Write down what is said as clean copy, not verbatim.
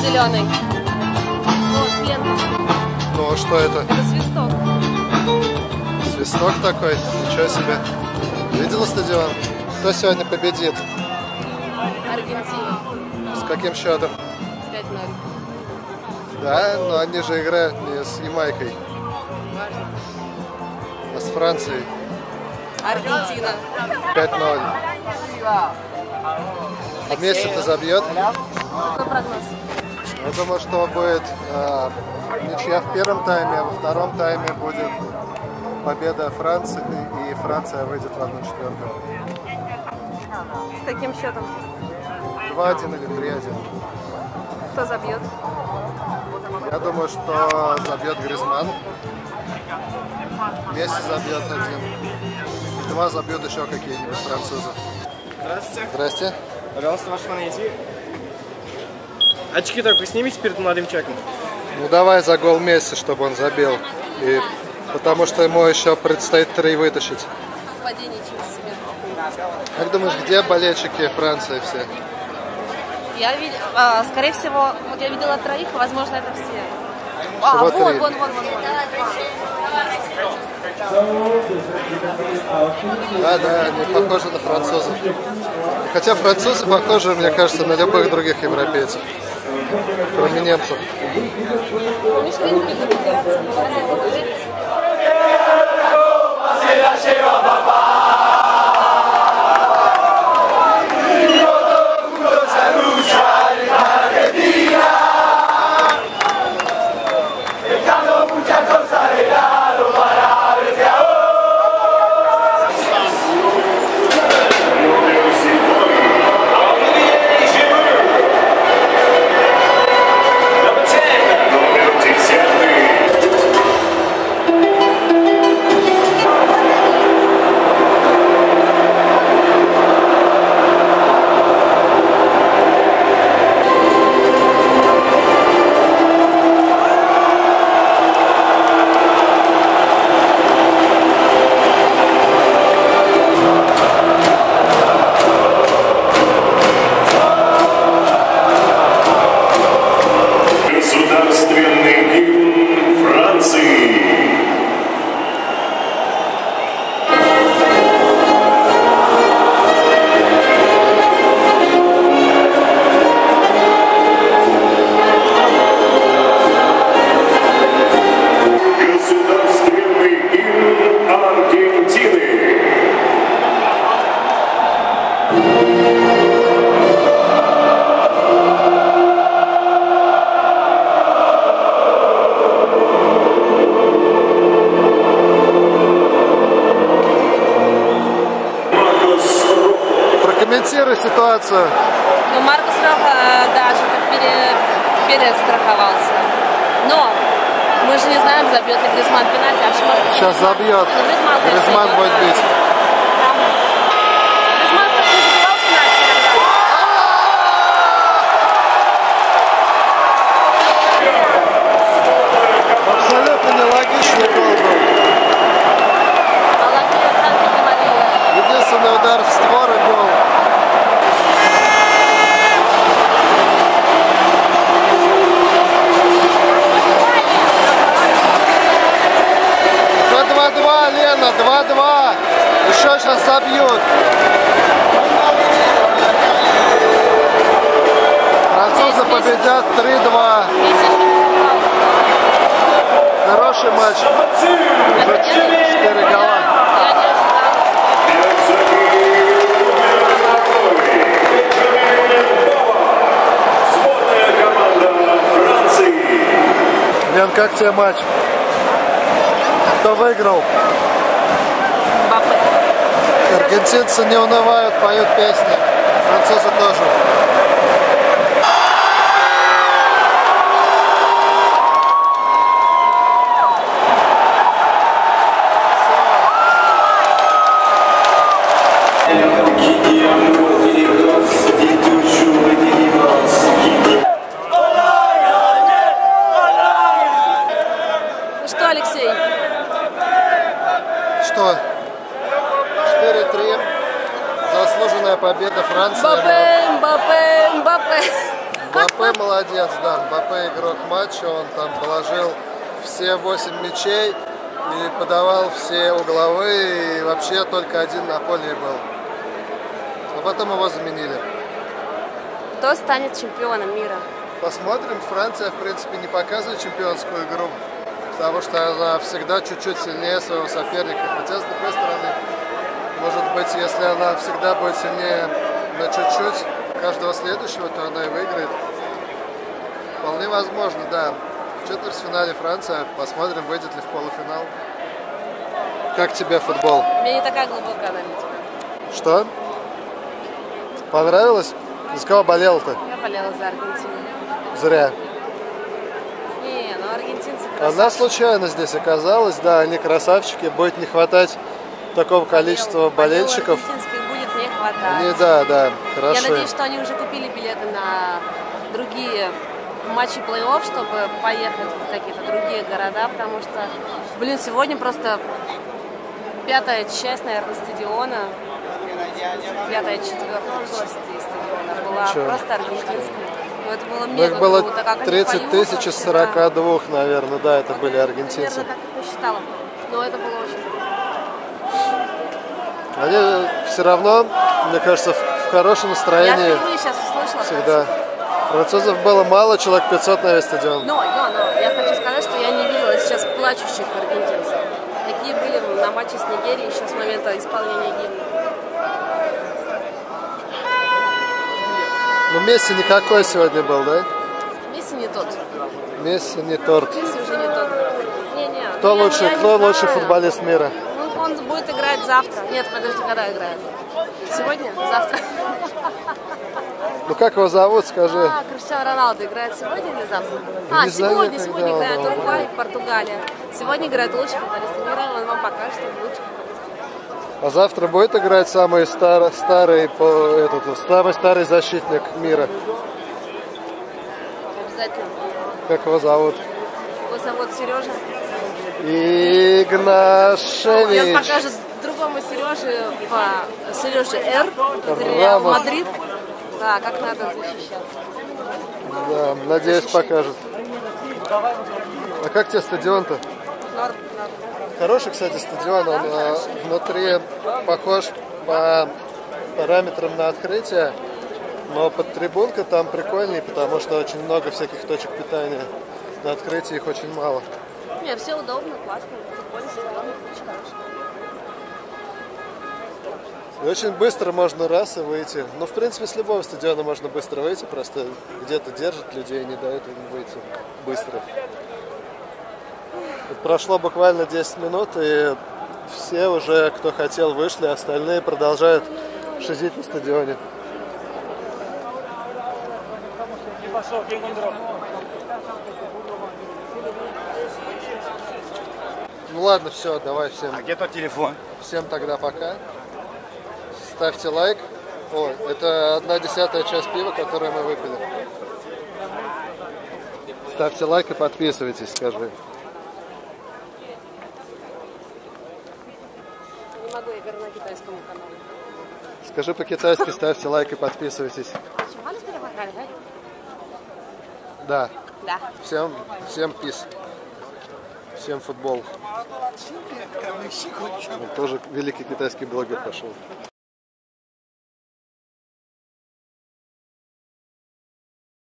зеленый. Вот, ленточка. Ну, что это? Это свисток. Свисток такой? Ничего себе. Видела стадион? Кто сегодня победит? Аргентина. С каким счетом? 5-0. Да, но они же играют не с Ямайкой, Важно. а с Францией. Аргентина. 5-0. А Месси-то забьет? Какой прогноз? Я думаю, что будет ничья в первом тайме, а во втором тайме будет победа Франции, и Франция выйдет в 1/4. С каким счетом? 2-1 или 3-1. Кто забьет? Я думаю, что забьет Гризманн. Месси забьет 1. И 2 забьют еще какие-нибудь французы. Здравствуйте. Здрасте. Пожалуйста, ваша фанатия. Очки так вы снимите перед молодым человеком. Ну давай за гол Месси, чтобы он забил. И потому что ему еще предстоит 3 вытащить. Падение через себя. Как думаешь, где болельщики Франции все? Я видела, скорее всего, вот я видела 3, возможно, это все. Всего Вон. 3. Да, они похожи на французов. Хотя французы похожи, мне кажется, на любых других европейцев. Кроме немцев. Прокомментируй ситуацию. Ну, Маркус Роха даже перестраховался. Но мы же не знаем, забьет ли Гризманн пенальти. Сейчас забьет. Гризманн будет бить. Гризманн так не забивал пенальти иногда. Абсолютно нелогичный гол был. Единственный удар в створ и гол. Уже 2-2, Лена, 2-2. Еще сейчас забьют. Французы победят 3-2. Хороший матч. Уже 4 гола. Лен, как тебе матч? Кто выиграл? Аргентинцы не унывают, поют песни. Французы тоже. Что, Алексей? Что? 4-3. Заслуженная победа Франции. Мбаппе. Мбаппе молодец, да. Мбаппе игрок матча, он там положил все 8 мячей и подавал все угловые, и вообще только один на поле был. А потом его заменили. Кто станет чемпионом мира? Посмотрим. Франция, в принципе, не показывает чемпионскую игру, потому что она всегда чуть-чуть сильнее своего соперника. Хотя, с другой стороны, может быть, если она всегда будет сильнее на чуть-чуть каждого следующего, то она и выиграет. Вполне возможно, да. В четвертьфинале Франция. Посмотрим, выйдет ли в полуфинал. Как тебе футбол? Мне не такая глубокая аналитика. Что? Понравилось? За кого болел-то? Я болела за Аргентину. Зря. Не, ну аргентинцы красавчики. Она случайно здесь оказалась, да, они красавчики. Будет не хватать такого количества болельщиков. Аргентинских будет не хватать. Не, да, хорошо. Я надеюсь, что они уже купили билеты на другие матчи плей-офф, чтобы поехать в какие-то другие города, потому что, блин, сегодня просто пятая часть, наверное, стадиона, пятая четвертая стадиона была просто аргентинская. Ну, это было мега было круто, как 30 они тысяч поют, из 42, наверное, да, это были аргентинцы. наверное, так и посчитала. Но это было очень круто. Они все равно, мне кажется, в хорошем Я настроении впервые сейчас услышала. всегда. Французов было мало, человек 500 на весь стадион. Но, я хочу сказать, что я не видела сейчас плачущих аргентинцев. Такие были на матче с Нигерией еще с момента исполнения гимна. Ну, Месси никакой сегодня был, да? Месси не тот. Месси не торт. Месси уже не тот. Не-не. Кто лучший футболист мира? Ну, он будет играть завтра. Нет, подожди, когда играет? Сегодня? Завтра? Ну, как его зовут, скажи. Криштиану Роналду играет сегодня или завтра? Не знаю, Сегодня играет Уругвай, Португалия. Сегодня играет лучший футболист мира, он вам покажет, что лучший футболист. А завтра будет играть самый старый защитник мира. Обязательно. Как его зовут? Его зовут Сережа. Игнашевич. Он покажет другому Сереже Р. Это Реал Рамос. Мадрид. Да, как надо защищаться. Да, надеюсь, покажет. А как тебе стадион-то? Норм. Хороший, кстати, стадион. Он внутри похож по параметрам на открытие, но под трибункой там прикольнее, потому что очень много всяких точек питания. На открытии их очень мало. Не, все удобно, классно. Футбольный стадион очень хороший. И очень быстро можно раз и выйти. Ну, в принципе, с любого стадиона можно быстро выйти, просто где-то держат людей и не дают им выйти быстро. Вот прошло буквально 10 минут, и все уже, кто хотел, вышли, остальные продолжают шизить на стадионе. Ну ладно, все, давай всем. А где тот телефон? Всем тогда пока. Ставьте лайк. О, это 1/10 часть пива, которую мы выпили. Ставьте лайк и подписывайтесь, скажи. Не могу, я говорю на китайском канале. Скажи по-китайски, ставьте лайк и подписывайтесь. Да. Да. Всем пис. Всем футбол. Он тоже великий китайский блогер пошел.